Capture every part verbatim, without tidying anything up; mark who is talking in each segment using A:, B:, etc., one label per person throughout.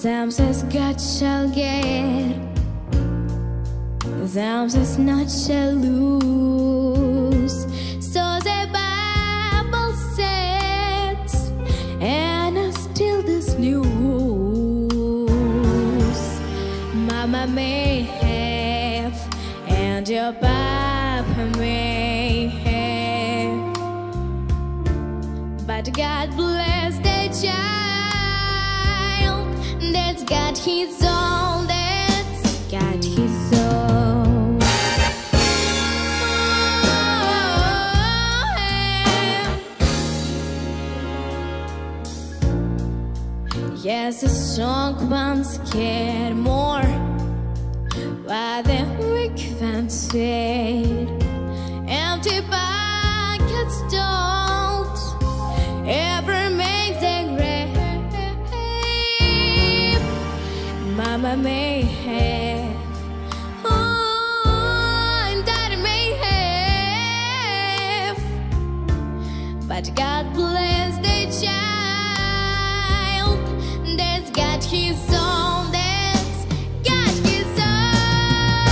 A: Sometimes God shall get, sometimes not shall lose. So the Bible says, and I still this news. Mama may have, and your papa may have, but God bless the child that's got his own, that's got his own. Yes, the strong ones care more while the weak ones fade. Empty pockets don't ever make them grave. Mama may have, oh, and Daddy may have, but God bless the child that's got his own, that's got his own.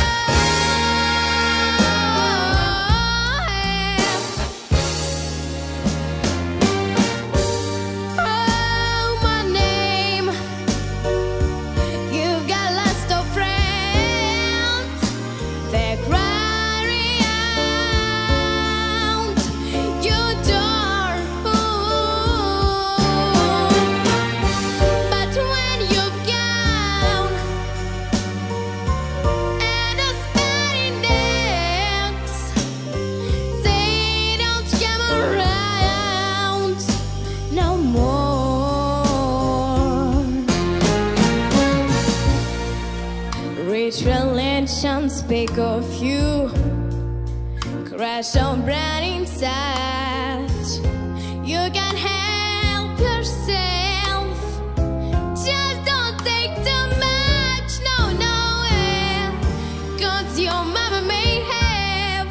A: Oh, my name, you've got lots of friends, they cry around your door. But when you've gone and a starting dance, they don't come around no more. Rich religions speak of you, crash on brand inside. You can't help yourself, just don't take too much. No, no, eh, 'cause your mama may have,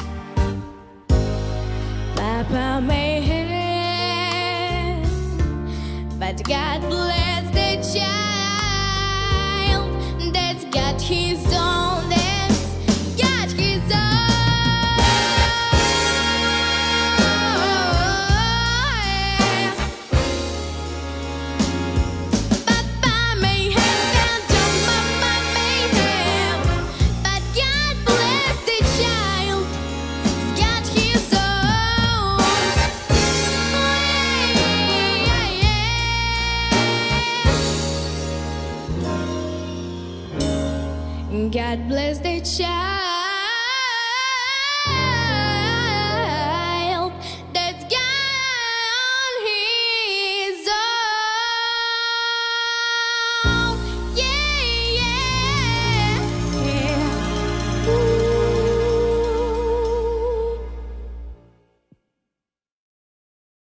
A: Papa may have, but God bless the child that's got his own, that's got his own. Papa may have and your mama may have, but God bless the child that's got his own. God bless the child.